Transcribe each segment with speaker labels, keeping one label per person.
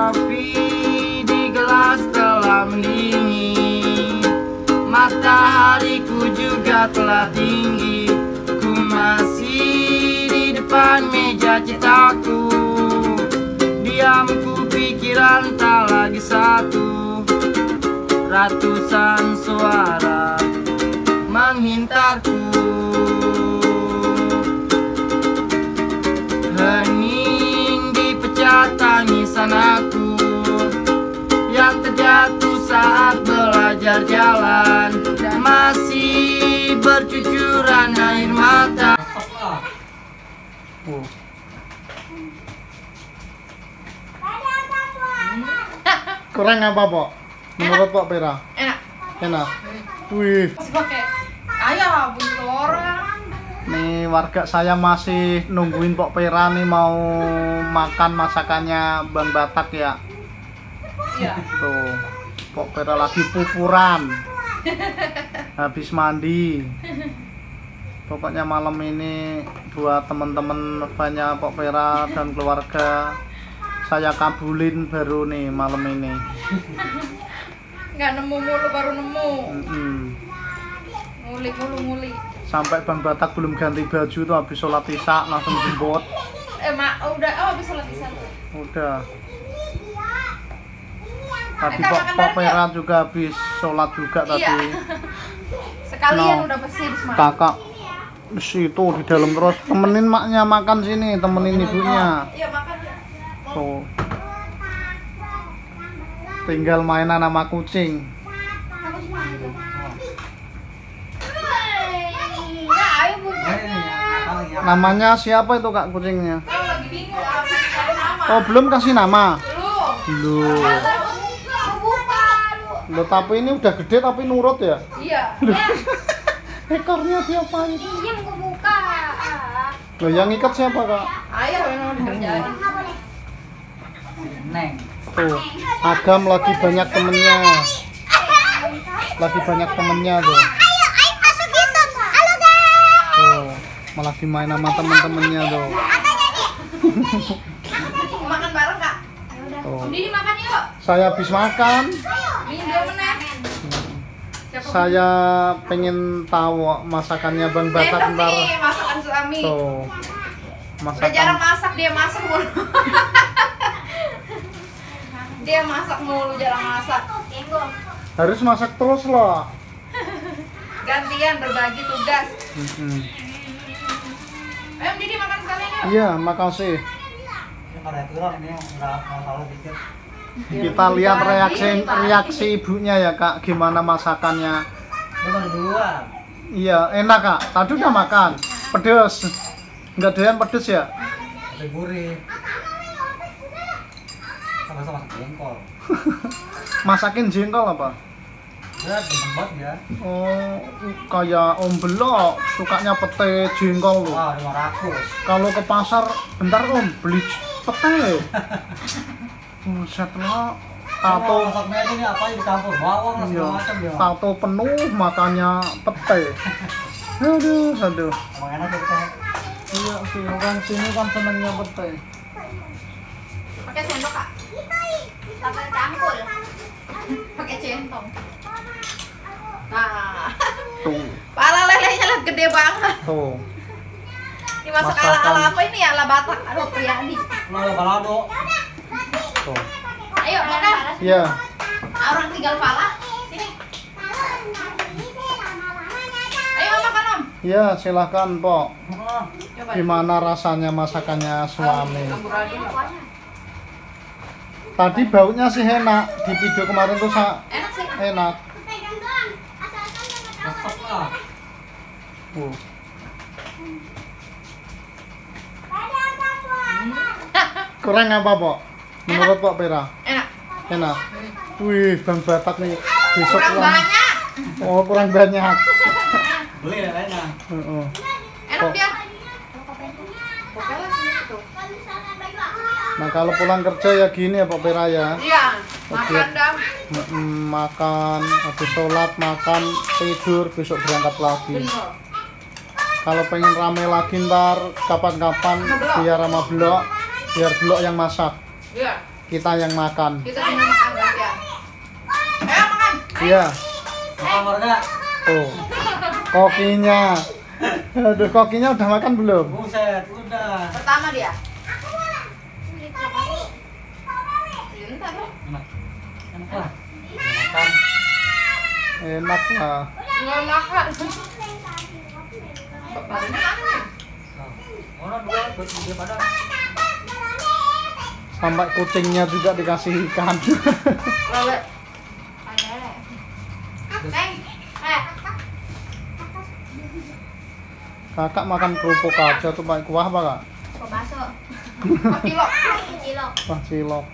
Speaker 1: kopi di gelas telah mendingin. Matahariku juga telah tinggi. Ku masih di depan meja cintaku. Diamku pikiran tak lagi satu. Ratusan suara menghintarku. Hening dipecah tangisan aku yang terjatuh saat belajar jalan. Masih bercucuran air mata.
Speaker 2: Kurang apa, Pok? Menurut Pok Pera?
Speaker 3: Enak.
Speaker 2: Enak. Wih.
Speaker 3: Masih pakai ayam bunyi orang.
Speaker 2: Nih warga saya masih nungguin Pok Pera nih mau makan masakannya Bang Batak ya.
Speaker 3: Iya.
Speaker 2: Tuh, Pok Pera lagi pupuran. Habis mandi. Pokoknya malam ini buat temen-temen banyak Pok Pera dan keluarga saya kabulin baru nih malam ini.
Speaker 3: Nggak nemu mulu baru nemu. Ngulik.
Speaker 2: Sampai Bang Batak belum ganti baju tuh habis sholat isya langsung jemput.
Speaker 3: Habis sholat isya.
Speaker 2: Udah. Tadi Pok Pera juga habis sholat juga tadi.
Speaker 3: Iya. Sekalian udah bersih semangat.
Speaker 2: Kakak itu di dalam terus temenin maknya makan sini, temenin ibunya.
Speaker 3: Iya makan ya.
Speaker 2: Tuh. Tinggal mainan sama kucing. Namanya siapa itu Kak kucingnya?
Speaker 3: Lagi bingung kasih nama.
Speaker 2: Oh, belum kasih nama.
Speaker 3: Belum.
Speaker 2: Loh, tapi ini udah gede tapi nurut ya?
Speaker 3: Iya.
Speaker 2: Ekornya diapain?
Speaker 4: Iya mau buka.
Speaker 2: Loh, yang ikat siapa Kak?
Speaker 3: Ayah memang dikerjain.
Speaker 1: Neng.
Speaker 2: Tuh, Agam lagi banyak temennya. Lagi banyak temennya tuh.
Speaker 4: Ayo masuk gitu. Halo guys.
Speaker 2: Tuh, malah dimain sama temen-temennya tuh.
Speaker 3: Makan bareng Kak.
Speaker 2: Tuh.
Speaker 3: Dini makan yuk.
Speaker 2: Saya habis makan.
Speaker 3: Ini dia meneh.
Speaker 2: Saya pengen tahu masakannya Bang Batak
Speaker 3: Enak
Speaker 2: ntar.
Speaker 3: nih masakan suami.
Speaker 2: Tuh.
Speaker 3: Udah jarang
Speaker 2: Masakan.
Speaker 3: masak, dia masak mulu. Dia masak mulu, jarang masak.
Speaker 2: Harus masak terus loh.
Speaker 3: Gantian berbagi tugas. Ayo Didi makan sekalian yuk.
Speaker 2: Iya, makasih.
Speaker 1: Ini pada turun ini nggak masalah dikit.
Speaker 2: Kita lihat reaksi ibunya ya Kak, gimana masakannya.
Speaker 1: Belum duluan.
Speaker 2: Iya, enak Kak. Tadi udah makan. Pedes. Enggak doyan pedes ya?
Speaker 1: Ada gurih. Sama-sama jengkol.
Speaker 2: Masakin jengkol apa?
Speaker 1: Ya, tempat ya.
Speaker 2: Oh, kayak Om Belok sukanya pete jengkol loh.
Speaker 1: Wah, 500.
Speaker 2: Kalau ke pasar, bentar Om, beli pete. Buset lo, tato.
Speaker 1: Masaknya ini apa yang dicampur bawang lah segala macam ya.
Speaker 2: Tato penuh makannya pete. Aduh.
Speaker 1: Emang enak ya kita.
Speaker 2: Iya sih, orang sini kan senengnya pete.
Speaker 3: Pakai sendok Kak.
Speaker 4: Sampai campur.
Speaker 3: Pakai centong. Nah,
Speaker 2: Tuh,
Speaker 3: pala lelenya lihat gede banget.
Speaker 2: tuh.
Speaker 3: Ini masak
Speaker 2: Masakan.
Speaker 3: ala apa ini ya? Ala Batak. Aduh, Priyadi.
Speaker 1: Lalu balado.
Speaker 2: Tuh.
Speaker 3: Ayo makan.
Speaker 2: Iya.
Speaker 3: Orang tinggal pala. Sini. Ayo makan Om.
Speaker 2: Iya, silahkan Pok.
Speaker 3: Coba.
Speaker 2: Gimana rasanya masakannya suami?
Speaker 3: Amburadul.
Speaker 2: Tadi baunya sih enak. Di video kemarin tuh
Speaker 3: Enak sih.
Speaker 2: enak.
Speaker 1: Masak lah.
Speaker 2: Kurang apa Pok? Menurut Pok Pera?
Speaker 3: Enak.
Speaker 2: Enak. Wih, Bang Batak nih besok
Speaker 3: Kurang
Speaker 2: pulang.
Speaker 3: banyak.
Speaker 2: Oh, kurang banyak.
Speaker 1: Beli ya lainnya.
Speaker 2: Heeh.
Speaker 3: Enak
Speaker 2: Kok-
Speaker 3: dia. Oke lah sini tuh.
Speaker 2: Nah, kalau pulang kerja ya gini ya Pok Pera ya.
Speaker 3: Iya. Makan dah.
Speaker 2: Makan, habis sholat, makan, tidur, besok berangkat lagi.
Speaker 3: Bener.
Speaker 2: Kalau pengen rame lagi ntar kapan-kapan biar sama Blok, biar Blok yang masak.
Speaker 3: Iya.
Speaker 2: kita yang makan.
Speaker 3: Kita tinggal makan gantian. Ayo makan.
Speaker 2: Iya.
Speaker 1: Makan warga.
Speaker 2: Tuh. Kokinya. Aduh, kokinya udah makan belum?
Speaker 1: Buset, udah.
Speaker 3: Pertama dia. Bentar.
Speaker 1: Enak. Enak lah. Makan.
Speaker 2: Enak lah.
Speaker 3: Nggak makan. Barunya mana?
Speaker 1: Orang dua dia pada.
Speaker 2: Sampai kucingnya juga dikasih ikan.
Speaker 3: Lele. Ada. Neng.
Speaker 2: Kakak makan kerupuk aja tuh pakai kuah apa kak?
Speaker 4: Kok bakso?
Speaker 3: Cilok.
Speaker 4: Cilok.
Speaker 2: Wah cilok.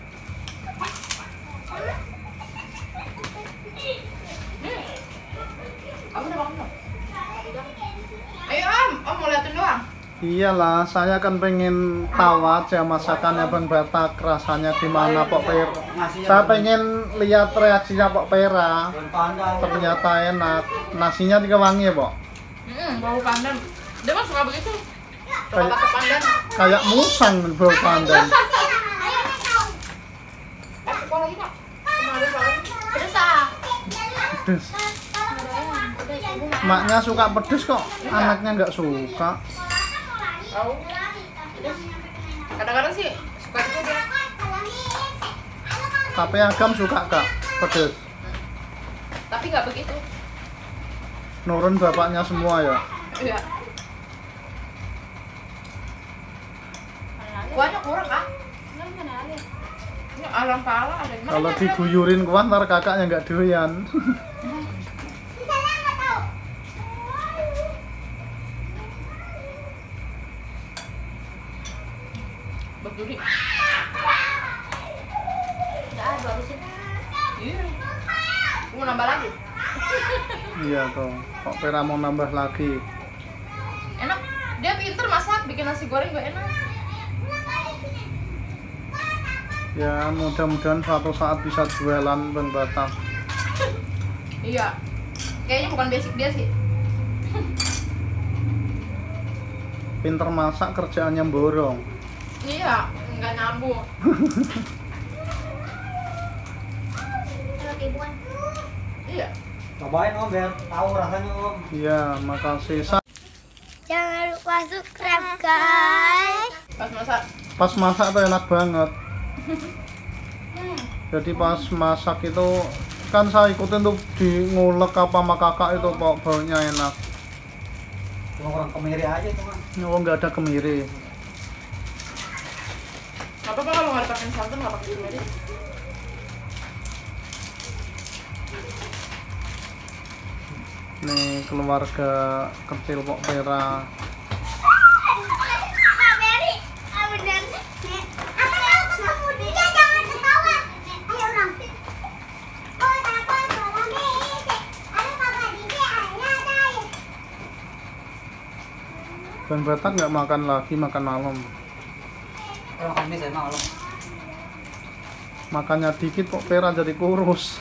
Speaker 3: Kamu udah makan belum? Ayo Om mau liatin doang.
Speaker 2: Iyalah, saya kan pengen tahu aja masakannya Bang Batak rasanya gimana Pok Pera. Saya pengen lihat reaksinya Pok Pera.
Speaker 1: Daun pandan.
Speaker 2: Ternyata enak. Nasinya juga wangi ya Pok?
Speaker 3: Bau pandan. Dia mah suka begitu. Suka
Speaker 2: Kayak-
Speaker 3: pakai pandan.
Speaker 2: Kayak musang bau pandan.
Speaker 3: Sekolah lagi Kak. Kemana ada sekolah lagi?
Speaker 4: Terus ah.
Speaker 2: Pedes. Maknya suka pedes kok, anaknya nggak suka.
Speaker 3: Tahu. Kadang-kadang sih suka juga dia.
Speaker 2: Tapi Agam suka kak, pedes.
Speaker 3: Tapi nggak begitu.
Speaker 2: Nurun bapaknya semua ya.
Speaker 3: Iya. Kuahnya kurang Kak. Ini alam pala ada di mana?
Speaker 2: Kalau diguyurin kuah ntar kakaknya nggak doyan.
Speaker 3: Berduri.
Speaker 4: Udah, baru sih.
Speaker 3: Iya. Mau nambah lagi?
Speaker 2: Iya tuh, Pok Pera mau nambah lagi.
Speaker 3: Enak. Dia pinter masak, bikin nasi goreng gue enak.
Speaker 2: Ya mudah-mudahan suatu saat bisa jualan Bang Batak.
Speaker 3: Iya. Kayaknya bukan basic dia sih.
Speaker 2: Pinter masak kerjaannya borong.
Speaker 3: Iya, nggak nyambung.
Speaker 4: Roti bukan.
Speaker 3: Iya.
Speaker 1: Cobain Om biar tahu rasanya Om.
Speaker 2: Iya, makasih.
Speaker 4: Jangan lupa subscribe guys.
Speaker 3: Pas masak.
Speaker 2: Pas masak tuh enak banget. Jadi pas masak itu kan saya ikutin tuh di ngulek apa sama kakak itu Pok, baunya enak.
Speaker 1: Cuma kurang kemiri aja itu Mas.
Speaker 2: Oh nggak ada kemiri.
Speaker 3: Gak apa-apa kalau nggak dipakai santan, nggak pakai kemiri.
Speaker 2: Nih keluarga kecil Pok Pera.
Speaker 4: Strawberry. Ah benar. Apa yang ketemu dia jangan ketawa. Ayo orang. Oh takut orang ini. Aduh kakak Didi ayah ada.
Speaker 2: Bang Batak nggak makan lagi, makan malam.
Speaker 1: Orang kami saya malam.
Speaker 2: Makannya dikit Pok Pera jadi kurus.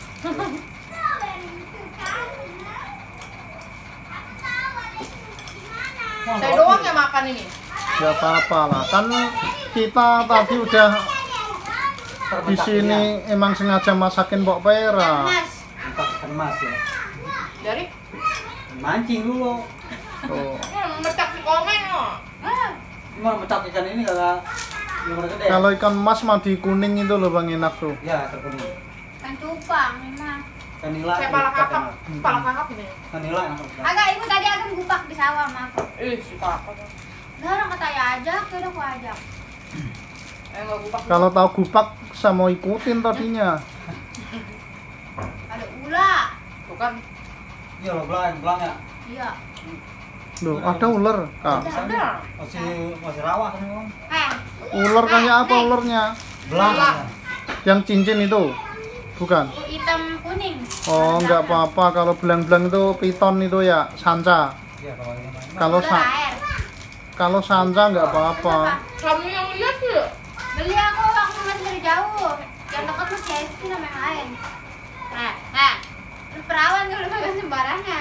Speaker 3: Saya doang yang makan ini.
Speaker 2: Nggak apa-apa lah, kan kita tadi udah di sini emang sengaja masakin Pok Pera.
Speaker 4: Mas.
Speaker 1: Entah ikan mas ya.
Speaker 3: Jadi,
Speaker 1: Mancing dulu.
Speaker 2: Tuh.
Speaker 3: mecak si komen loh.
Speaker 1: Cuma mecat ikan ini kagak yang udah gede.
Speaker 2: Kalau ikan mas madi kuning itu loh Bang, enak tuh.
Speaker 1: Ya terkuning.
Speaker 4: Kan cupang memang.
Speaker 1: Ikan nila.
Speaker 3: Kayak pala kakap. Pala kakap ini.
Speaker 1: Ikan nila enak.
Speaker 4: Agak ibu tadi akan gupak di sawah sama aku.
Speaker 3: Si kakap.
Speaker 4: Gak orang kata ya ajak, udah aku ajak.
Speaker 3: Nggak gupak.
Speaker 2: Kalau tahu gupak saya mau ikutin tadinya.
Speaker 4: Ada ular.
Speaker 3: Tuh kan.
Speaker 1: Iya lo belang ya.
Speaker 4: Iya.
Speaker 2: Loh, ada ular, Kak.
Speaker 3: Ada.
Speaker 1: Masih rawa kan Om.
Speaker 2: Ular kayak apa ularnya?
Speaker 1: Belang.
Speaker 3: Belang.
Speaker 2: Yang cincin itu? Bukan.
Speaker 4: Hitam kuning.
Speaker 2: Oh, nggak apa-apa kalau belang-belang itu piton itu ya, sanca.
Speaker 1: Iya kalau ini.
Speaker 2: Kalau
Speaker 4: Ular air.
Speaker 2: kalau sanca nggak apa-apa.
Speaker 3: Kamu yang lihat sih.
Speaker 4: Beli aku masih dari jauh. Yang dekat masih SD sama yang lain. Nah. Lu perawan kalau makan sembarangan.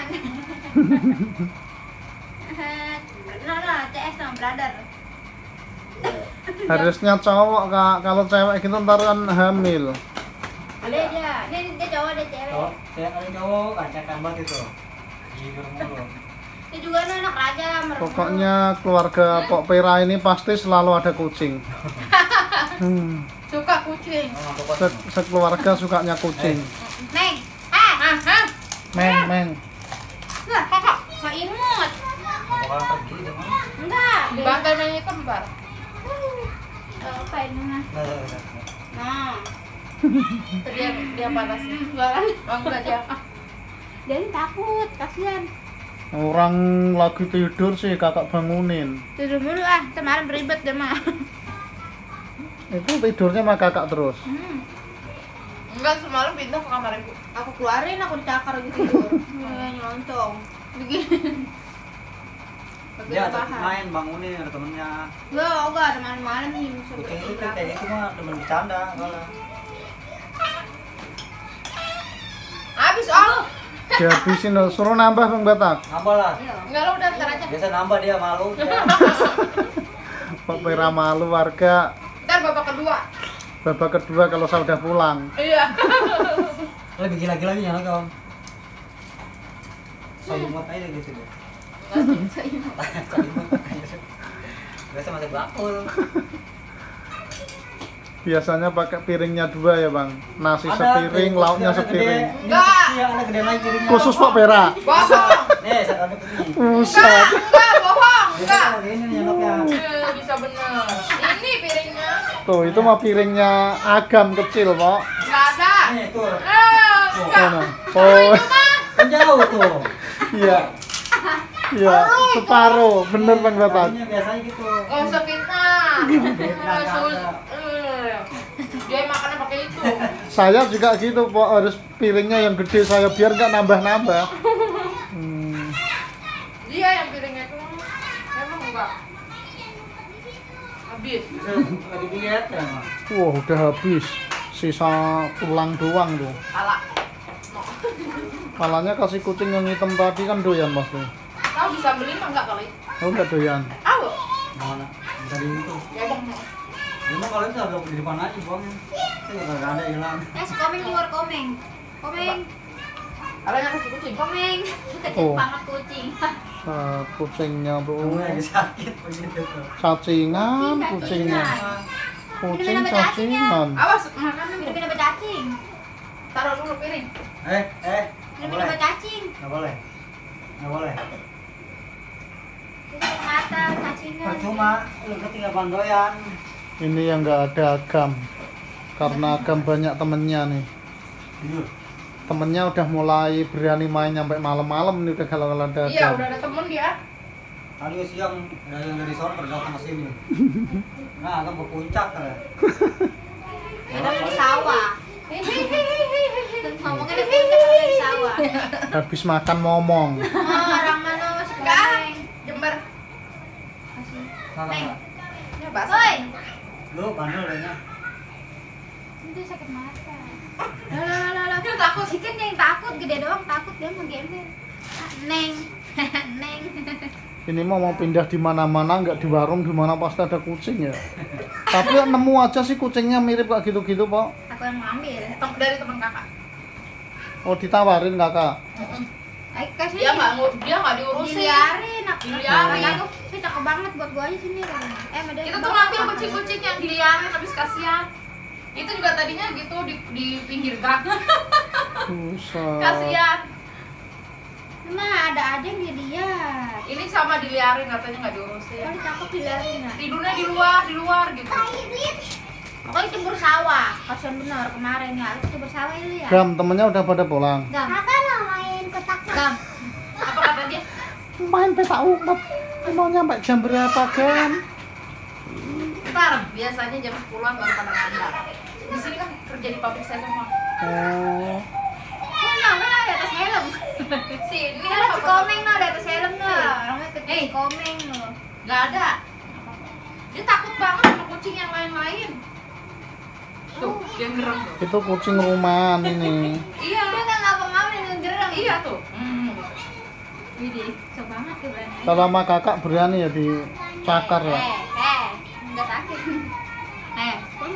Speaker 4: CS sama brother.
Speaker 2: Harusnya cowok kak, kalau cewek gitu ntar kan hamil.
Speaker 3: Ada dia. Dia cowok, dia cewek.
Speaker 1: Cowok, saya ada cowok, kacakan banget itu. Tidur mulu.
Speaker 3: Dia juga anak raja.
Speaker 2: Pokoknya keluarga Pok Pera ini pasti selalu ada kucing.
Speaker 3: Suka kucing.
Speaker 1: Oh, pokoknya.
Speaker 2: Sekeluarga sukanya kucing.
Speaker 3: Neng.
Speaker 2: Meng.
Speaker 3: Enggak, kakak. Nggak imut.
Speaker 1: Pokoknya pergi sama.
Speaker 3: Enggak. Bangkai mainnya kembar. Apa ini mah? Nah. Dia panasnya. Enggak dia. Dia ini takut, kasihan.
Speaker 2: Orang lagi tidur sih kakak bangunin.
Speaker 3: Tidur dulu ah, kemarin beribet dia mah.
Speaker 2: Itu tidurnya mah kakak terus.
Speaker 3: Enggak, semalam pindah ke kamar ibu. Aku keluarin, aku dicakar gitu tidur. Nyeloncong. Begini.
Speaker 1: Dia ada main bangunin ada temennya.
Speaker 3: Enggak ada malam-malam nih.
Speaker 1: Kucing itu kayak gitu mah temen bercanda malah.
Speaker 3: Habis ah.
Speaker 2: Dihabisin loh, suruh nambah Bang Batak.
Speaker 1: Nambah lah.
Speaker 3: Enggak lo udah ntar aja.
Speaker 1: Biasa nambah dia malu.
Speaker 2: Pok Pera malu warga.
Speaker 3: Ntar babak kedua.
Speaker 2: Babak kedua kalau saya udah pulang.
Speaker 3: Iya.
Speaker 1: Lebih gila-gilanya ya kawan. Sayumot aja gitu deh. Sayumot aja. Biasa masih bakul.
Speaker 2: Biasanya pakai piringnya 2 ya Bang. Nasi
Speaker 1: Ada,
Speaker 2: sepiring,
Speaker 1: kursi
Speaker 2: lauknya
Speaker 1: ada
Speaker 2: sepiring.
Speaker 1: gede.
Speaker 3: Enggak.
Speaker 1: Iya, ada gede lagi piringnya.
Speaker 2: Khusus Pok Pera.
Speaker 3: Bohong.
Speaker 1: Nih, saya ada begini.
Speaker 2: Buset.
Speaker 3: Enggak, bohong.
Speaker 1: Biasa
Speaker 3: Enggak.
Speaker 1: ada ini nih nyokapnya.
Speaker 3: Bisa bener. Ini piringnya.
Speaker 2: Tuh, itu mah piringnya agam kecil, Pok.
Speaker 3: Enggak ada.
Speaker 1: Nih tuh.
Speaker 3: Enggak.
Speaker 2: Mana? Oh,
Speaker 1: Kan jauh tuh.
Speaker 2: iya. Iya, separuh. Bener Bang Batak.
Speaker 1: Tadinya biasanya gitu.
Speaker 3: Gak usah fitnah.
Speaker 1: Fitnah,
Speaker 3: Sus.
Speaker 1: kagak.
Speaker 3: Dia makannya pakai itu.
Speaker 2: Saya juga gitu, Pok. Harus piringnya yang gede saya biar nggak nambah-nambah.
Speaker 3: Dia yang piringnya itu emang enggak. Habis.
Speaker 1: Lagi dilihat ya, Mas.
Speaker 2: Wah, udah habis. Sisa tulang doang tuh.
Speaker 3: Salah.
Speaker 2: Palanya kasih kucing yang hitam tadi kan doyan Mas tuh.
Speaker 3: Tahu disambelin mah enggak kali?
Speaker 2: Oh, enggak doyan.
Speaker 3: Ayo.
Speaker 1: Mana? Bisa di itu.
Speaker 3: Ya bang.
Speaker 1: Cuma kalau itu agak di depan aja buangnya. Itu nggak ada hilang.
Speaker 4: Si Komeng keluar Komeng. Komeng.
Speaker 3: Ada yang kasih kucing.
Speaker 4: Komeng. Kecil
Speaker 2: Oh.
Speaker 4: banget kucing.
Speaker 2: Kucingnya
Speaker 1: Kamu
Speaker 2: tuh.
Speaker 1: lagi sakit begitu tuh.
Speaker 2: Cacingan kucingnya. Kucing cacingan.
Speaker 3: Awas makan
Speaker 4: Minum obat cacing.
Speaker 3: Taruh dulu piring.
Speaker 1: Nggak
Speaker 4: Minum
Speaker 1: boleh.
Speaker 4: obat cacing.
Speaker 1: Nggak boleh. Nggak boleh.
Speaker 4: Itu mata cacingan.
Speaker 1: Percuma, lu ketinggalan doyan.
Speaker 2: Ini yang nggak ada agam. Karena agam banyak temennya nih.
Speaker 1: Tidur.
Speaker 2: Temennya udah mulai berani main sampai malam-malam nih udah kalau ada
Speaker 3: Iya,
Speaker 2: agam.
Speaker 3: udah ada temen dia.
Speaker 1: Tadi siang ada yang dari sono datang ke sini. Nah, akan ke puncak kan.
Speaker 4: Kita di sawah. Ngomongnya di puncak kalau di sawah.
Speaker 2: Habis makan ngomong.
Speaker 4: Oh, orang mana masih
Speaker 3: Enggak.
Speaker 4: Komeng.
Speaker 3: Jember.
Speaker 4: Neng.
Speaker 3: Ya basah.
Speaker 4: Woi.
Speaker 1: Lu bandel kayaknya.
Speaker 4: Itu sakit mata.
Speaker 3: Lah. Dia takut.
Speaker 4: Si kan yang takut, gede doang takut dia mau gembel. Neng. Neng.
Speaker 2: Ini mau pindah di mana-mana nggak di warung di mana pasti ada kucing ya. Tapi nemu aja sih kucingnya mirip kayak gitu-gitu, Pok.
Speaker 4: Aku yang mau ambil.
Speaker 3: Dari teman kakak.
Speaker 2: Oh, ditawarin Kakak.
Speaker 4: Ayo kasih.
Speaker 3: Dia nggak diurusin.
Speaker 4: Diliarin.
Speaker 3: Diliarin.
Speaker 4: Aku sih cakep banget buat gua aja sini. Ada
Speaker 3: Kita tuh ngambil kucing-kucing yang diliarin habis kasihan. Itu juga tadinya gitu di pinggir gang.
Speaker 2: Buset.
Speaker 3: Kasihan.
Speaker 4: Nah, ada aja yang dilihat.
Speaker 3: Ini sama diliarin katanya nggak diurusin.
Speaker 4: Kalau cakep diliarin nggak?
Speaker 3: Tidurnya di luar gitu.
Speaker 4: Pokoknya cembur sawah. Kasian bener kemarin ya. Aku cembur sawah itu ya.
Speaker 2: Gam, temennya udah pada pulang.
Speaker 4: Gam. Kakak mau main kotak gam.
Speaker 3: Apa kata dia?
Speaker 2: Main peta umpet. Mau nyampe jam berapa, Gam?
Speaker 3: Ntar biasanya jam 10-an baru pada ngandar. Di sini kan kerja di pabrik saya semua.
Speaker 2: Oh.
Speaker 4: Ini namanya ada atas helm.
Speaker 3: Sini
Speaker 4: Ini ada si Komeng no, ada atas helm no. Namanya kecil
Speaker 3: Hey.
Speaker 4: Komeng no.
Speaker 3: nggak ada. Dia takut banget sama kucing yang lain-lain. Tuh, dia ngerem tuh.
Speaker 2: Itu kucing rumahan ini.
Speaker 3: Iya,
Speaker 4: Dia nggak ngapa-ngapain dengan gerang.
Speaker 3: iya tuh.
Speaker 4: Widih, sok banget ya berani.
Speaker 2: Kalau sama Kakak berani ya dicakar ya.
Speaker 4: Nggak sakit.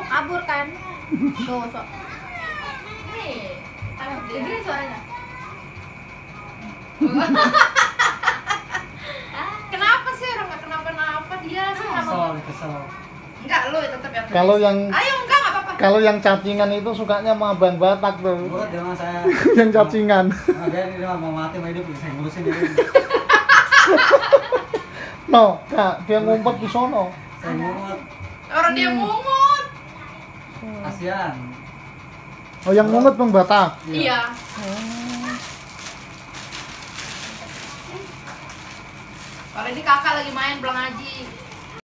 Speaker 3: kabur kan. Tuh, sok. Nih, gini suaranya. Kenapa sih orang nggak kenapa-napa dia sih
Speaker 1: Kesel.
Speaker 3: Enggak, lu tetap yang
Speaker 2: Kalau yang
Speaker 3: ayo enggak apa-apa.
Speaker 2: kalau yang cacingan itu sukanya sama Abang Batak tuh.
Speaker 1: Buat dia mah saya.
Speaker 2: Yang cacingan.
Speaker 1: Dia ini mau mati mau hidup saya ngurusin dia.
Speaker 2: No, Kak, dia ngumpet di sono.
Speaker 1: Saya ngurut.
Speaker 3: Orang dia mungut.
Speaker 1: Kasihan.
Speaker 2: Oh, yang ngumpet Bang Batak.
Speaker 3: Iya. Kalau ini kakak lagi main pulang ngaji.